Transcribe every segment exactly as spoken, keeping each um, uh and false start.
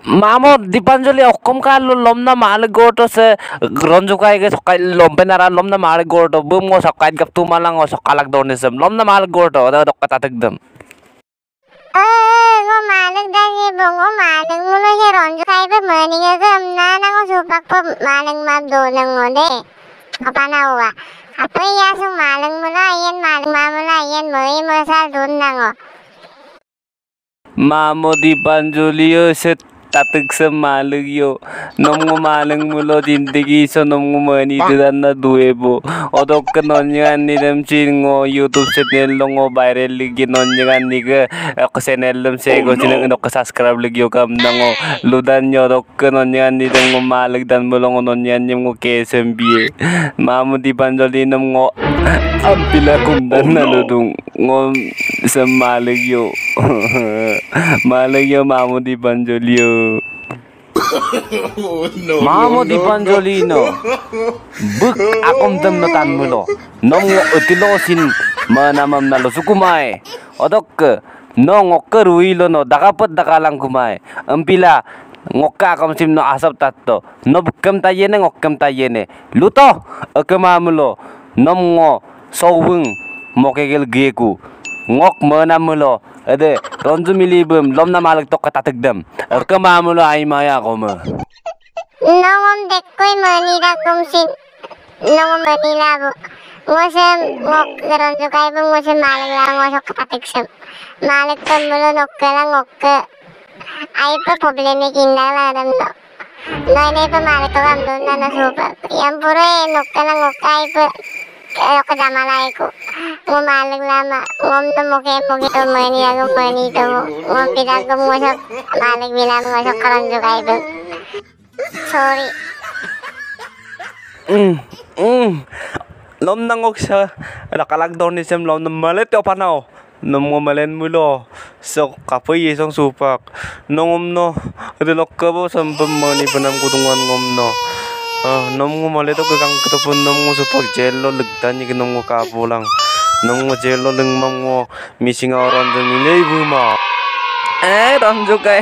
Mamo Dipanjali okkom ka lomna mal goto se ronjukai ke sokai lompenara lomna mal goto bum ngo sokai gap tu malang ngo sokalak donisem lomna mal goto da dokka tatekdem eh ngo malak dani bongo malak mulo he ronjukai be mani ke amna na ngo supak pe malak mab donang ngo de apa na wa apa ya su malak mulo ayen malak mamula ayen moi mosal donang ngo Mamo Dipanjali se tatek se malang yo nom ngo malang mulo jindagi so nom ngo mani dan na duebo odok ke nonyan ni dem chin ngo YouTube channel lo ngo viral ligi nonyan ni ke ko channel lem se go chin ngo subscribe ligi yo kam na ngo ludan yo dok ke nonyan ni dem ngo malang dan mulo ngo nonyan ni ngo K S M B Mamo Dipanjali nom ngo ampila kundan na ludung ngo se malang yo malang yo Mamo Dipanjali yo Mamo Dipanjali no buk akom dam no tan mulo nong utilo sin manamam nalo sukumai odok ke nong okerui lo no dakapet dakalang kumai ampila ngokka kam sim no asap tatto no bukem tayene ngokem tayene luto akemamulo nom ngo sowung mokegel geku ngok manamulo ade ronju milibum lomna malak tok tatekdem akemamulo ai maya koma nongom dekkoi mani da kumsin nongom mani labu ngosem ngok ronjukai be ngosem malak la ngosok tateksem malak temulo nokkela ngokke ai pe probleme kindala dam to nai pe malak to am donna na super yang pure nokkela ngokkai pe ko damalai ko mo malak lama ngom to moke moke to mani ago mani to ngom pida ko ngosok malak bilang ngosok ronjukai be sorry mm mm lom nangok sa nakalagdown ni sem lom na malet yo panaw nom mo malen mulo so kapoy isang supak nongom no dilok ka bo sampam mani panam kutungan ngom no ah nom mo malet ko kang katapon nom mo supak jello legtan ni nom mo kapo lang nom mo jello lengmam mo missing aron do milay buma eh ronjo kay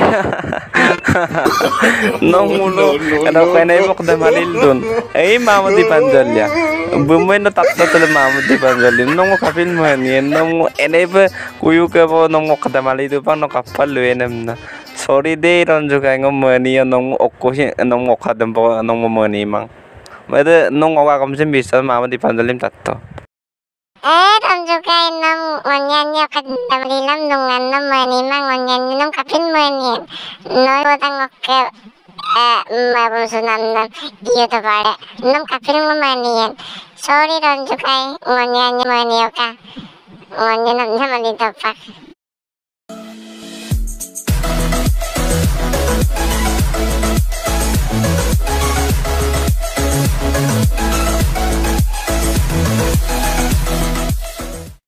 nong mulo kada penay bok da malil dun eh Mamo Dipanjali bumay no takto tele Mamo Dipanjali nong mo kapil man yan nong mo enay ba kuyu ka po nong mo kada malil do pang no kapal luenem na sorry de ronjo kay ngom mani yan nong mo okko nong mo kadam po nong mo mani mang mada nong oka kamsin bisa Mamo Dipanjali takto eh ronjukai nam ngonyanya kadamlilam nungan nam mani mang ngonyanya nam kapin mani no botang oke eh mabun sunam nam iyo to pare nam kapin mo mani sorry ronjukai ngonyanya mani oka ngonyanya nam namali topak